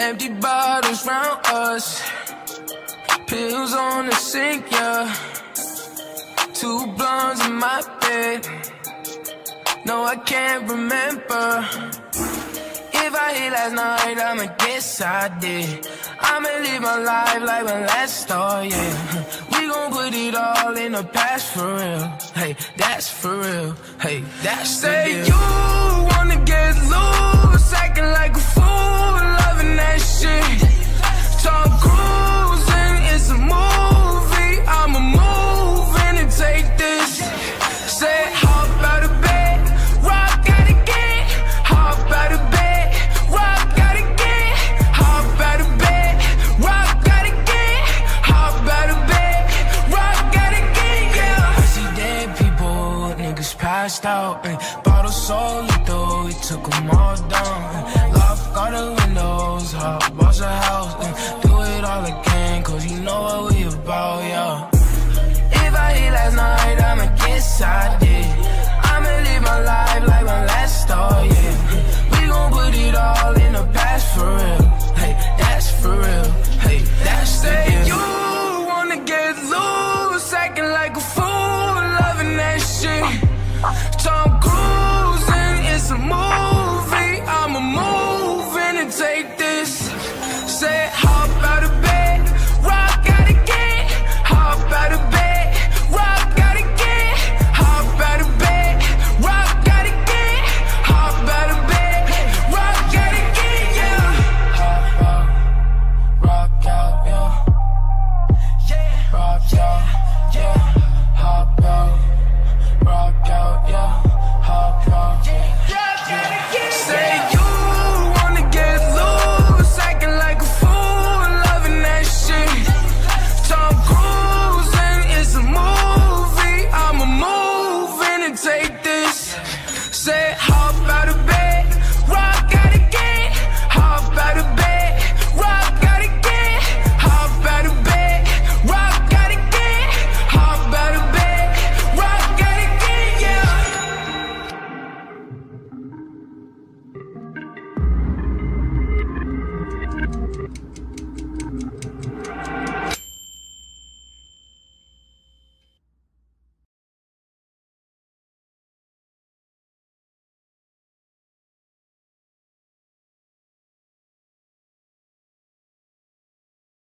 Empty bottles round us, pills on the sink, yeah. 2 blondes in my bed. No, I can't remember if I hit last night. I'ma guess I did. I'ma live my life like when last star, yeah. We gon' put it all in the past for real. Hey, that's for real. Hey, that's the deal. Say you wanna get loose, acting like a fool, loving that shit. Tom Cruising, it's a movie. I'ma move in and take this. Say hop out of bed, rock out again. Hop out of bed, rock out again. Hop out of bed, rock out again. Hop out of bed, rock out again, yeah. I see dead people, niggas passed out. Bottle so lethal, we took them all down.